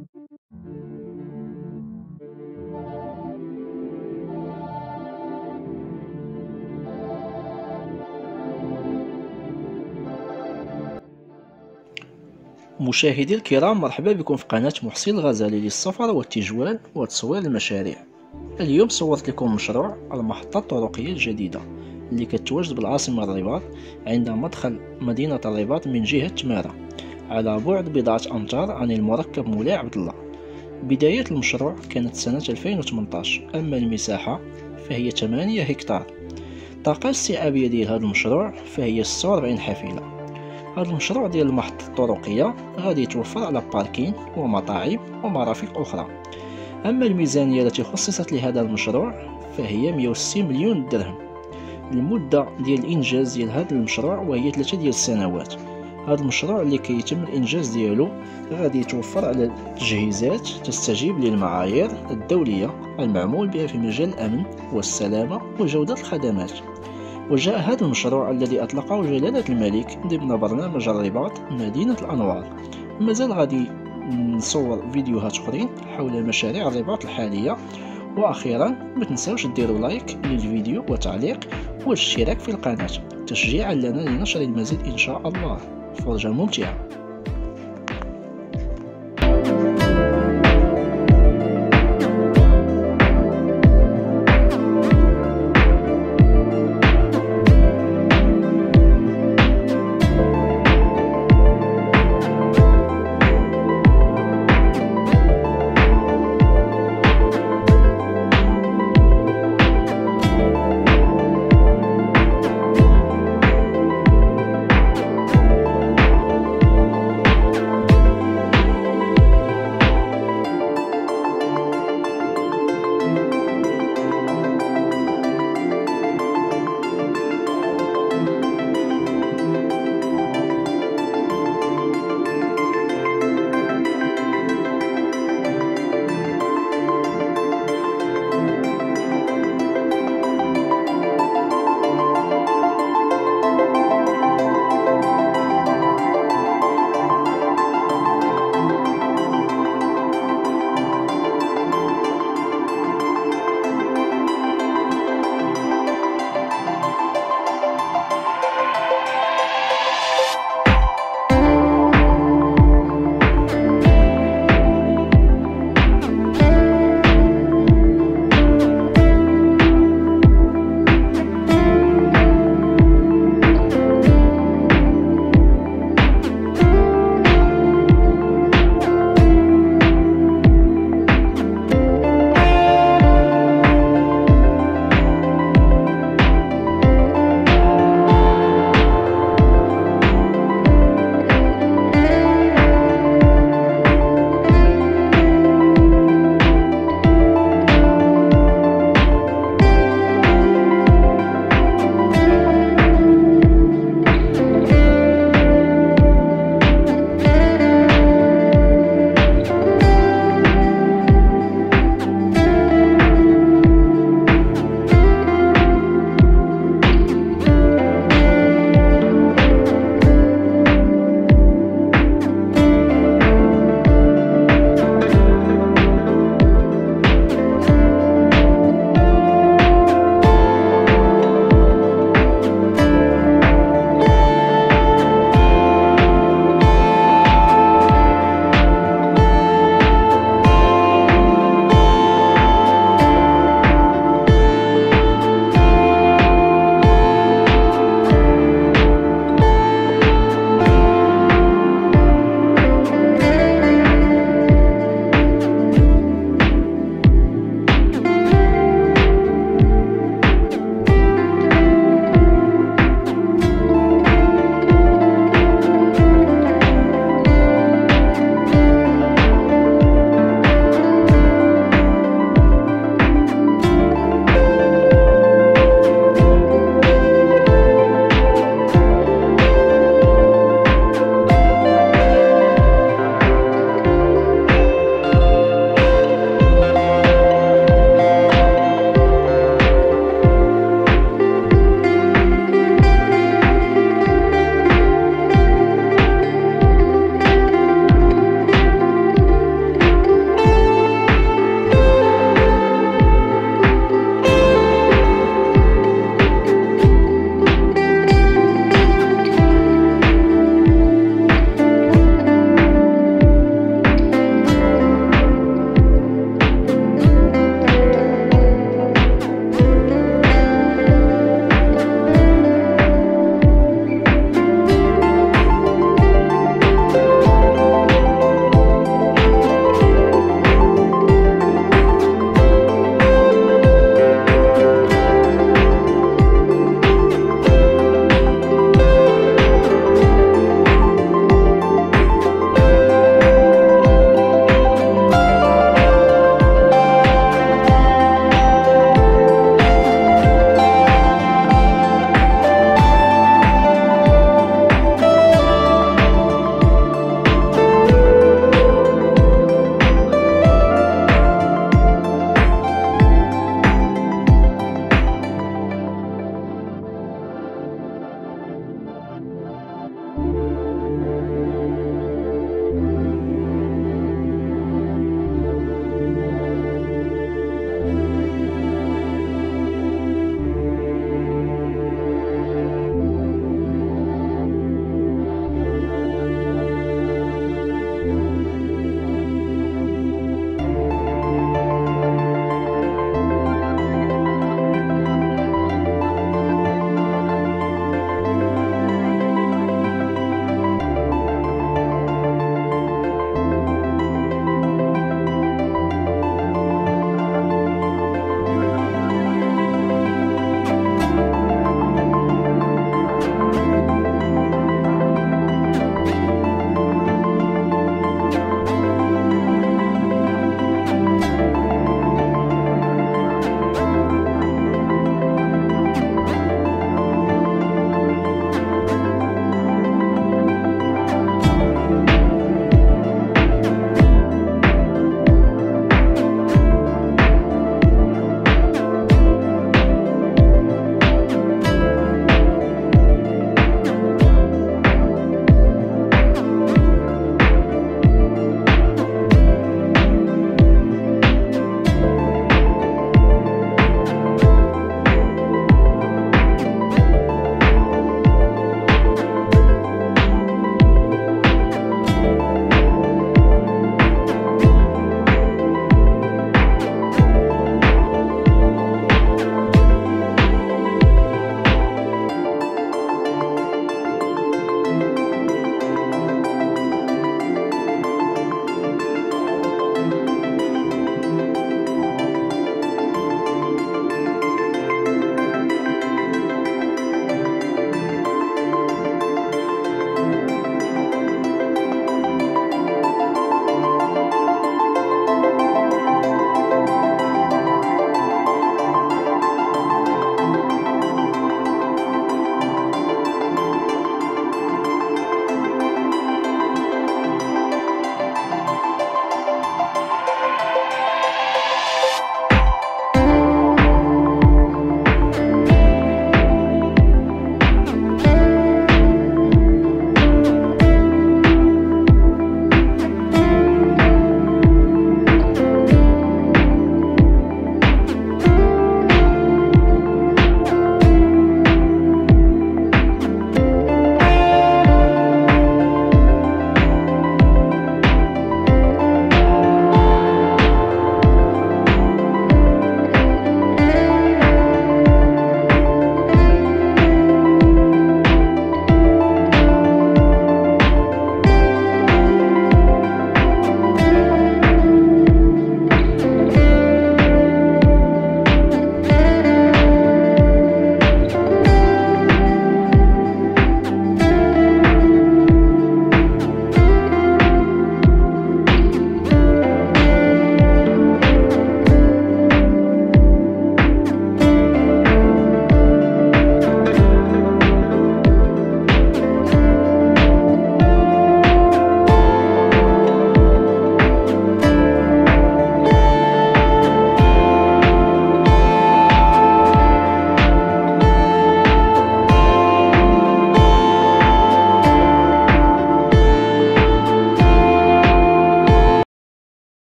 مشاهدي الكرام، مرحبا بكم في قناة محسن الغزالي للسفر والتجوال وتصوير المشاريع. اليوم صورت لكم مشروع المحطة الطرقية الجديدة اللي كتواجد بالعاصمة الرباط عند مدخل مدينة الرباط من جهة تمارة، على بعد بضعة أمتار عن المركب مولاي عبد الله. بداية المشروع كانت سنة 2018، أما المساحة فهي 8 هكتار. الطاقة الاستيعابية ديال هذا المشروع فهي 46 حافلة. هذا المشروع ديال المحطة الطرقية غادي يتوفر على باركين ومطاعم ومرافق أخرى. أما الميزانية التي خصصت لهذا المشروع فهي 160 مليون درهم. المدة ديال الإنجاز ديال هذا المشروع وهي 3 ديال السنوات. هذا المشروع اللي كيتم الإنجاز ديالو غادي يتوفر على تجهيزات تستجيب للمعايير الدولية المعمول بها في مجال الأمن والسلامة وجودة الخدمات. وجاء هذا المشروع الذي أطلقه جلالة الملك ضمن برنامج الرباط مدينة الأنوار. مازال غادي نصور فيديوهات أخرين حول مشاريع الرباط الحالية. وأخيرا ما تنساوش ديروا لايك للفيديو وتعليق والاشتراك في القناة تشجيعا لنا لنشر المزيد إن شاء الله. فرجة ممتعة.